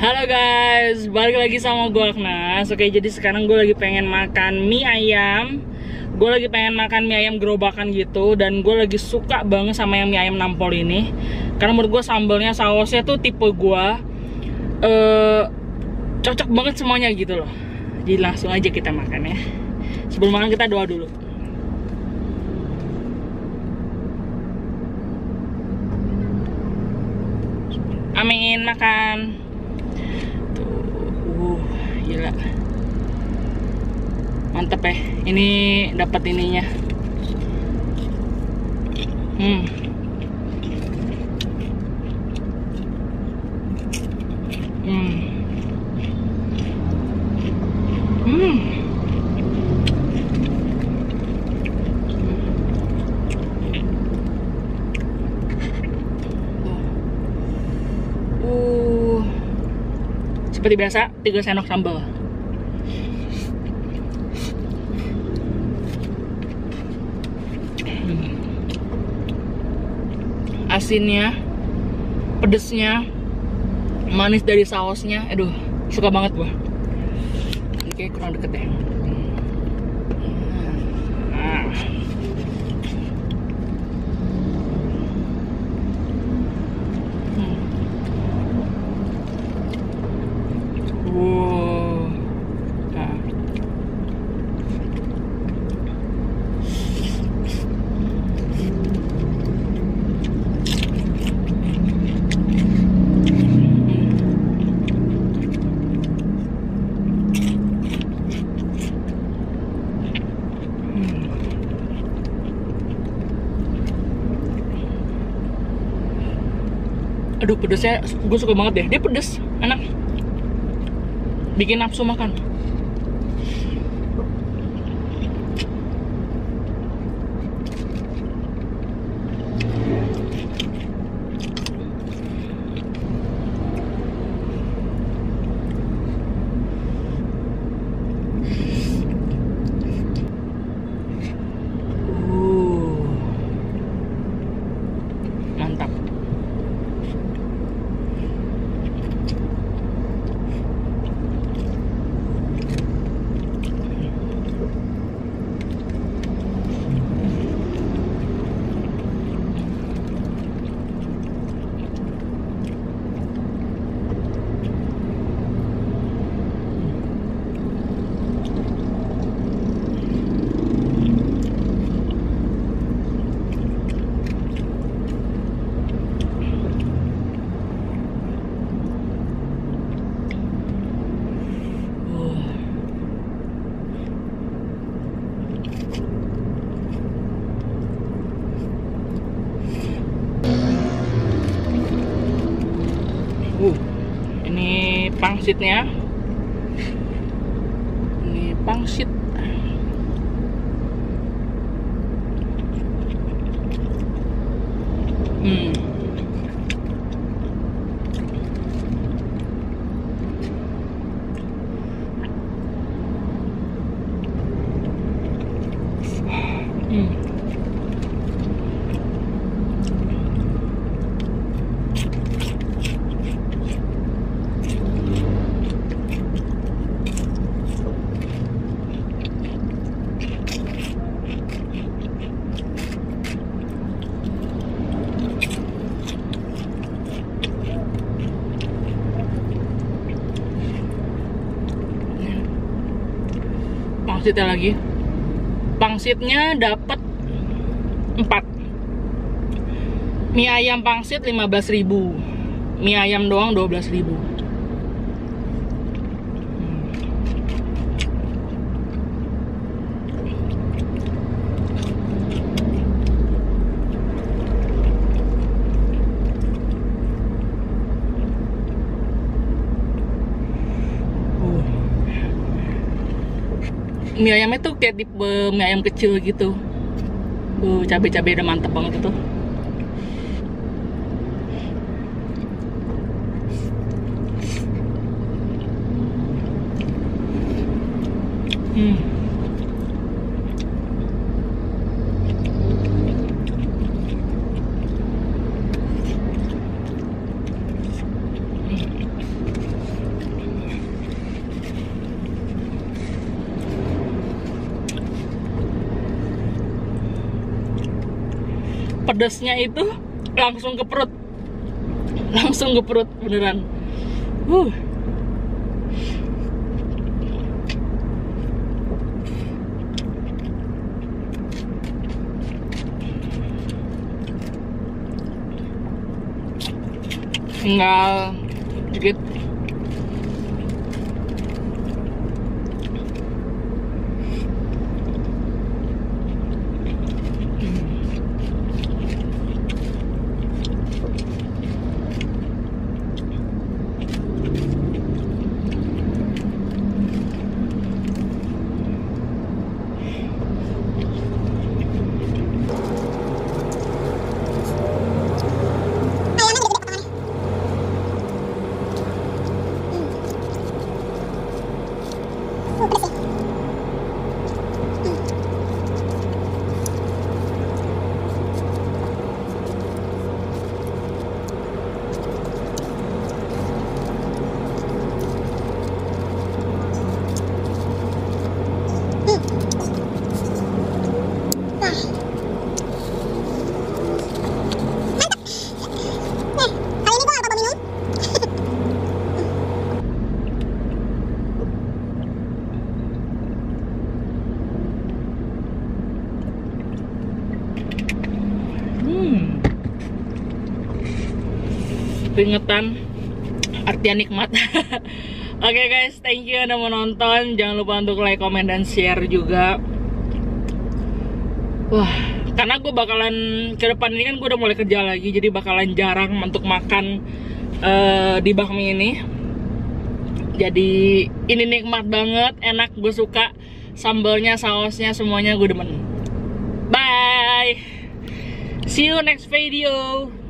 Halo guys, balik lagi sama gue Agnes. Oke, jadi sekarang gue lagi pengen makan mie ayam. Gue lagi pengen makan mie ayam gerobakan gitu. Dan gue lagi suka banget sama yang mie ayam nampol ini. Karena menurut gue sambalnya, sausnya tuh tipe gue cocok banget semuanya gitu loh. Jadi langsung aja kita makan ya. Sebelum makan kita doa dulu. Amin, makan. Tuh, gila. Mantep ya. Ini dapat ininya. Hmm. Seperti biasa, 3 sendok sambal. Asinnya, pedesnya, manis dari sausnya, aduh, suka banget gua. Oke, kurang deket deh. Aduh, pedesnya gue suka banget deh. Dia pedes, enak, bikin nafsu makan. Mantap. Ini pangsitnya. Ini pangsit. Pangsitnya lagi. Pangsitnya dapat 4. Mie ayam pangsit 15.000. Mie ayam doang 12.000. Mie ayamnya tuh kayak tipe mie ayam kecil gitu. Cabai-cabai udah mantep banget itu. pedasnya itu langsung ke perut, beneran. Tinggal sedikit. Keringetan, artinya nikmat. Oke guys, thank you udah mau nonton. Jangan lupa untuk like, comment, dan share juga. Wah, karena gue bakalan ke depan ini kan gue udah mulai kerja lagi, jadi bakalan jarang untuk makan di bakmi ini. Jadi ini nikmat banget, enak, gue suka sambalnya, sausnya, semuanya gue demen. Bye, see you next video.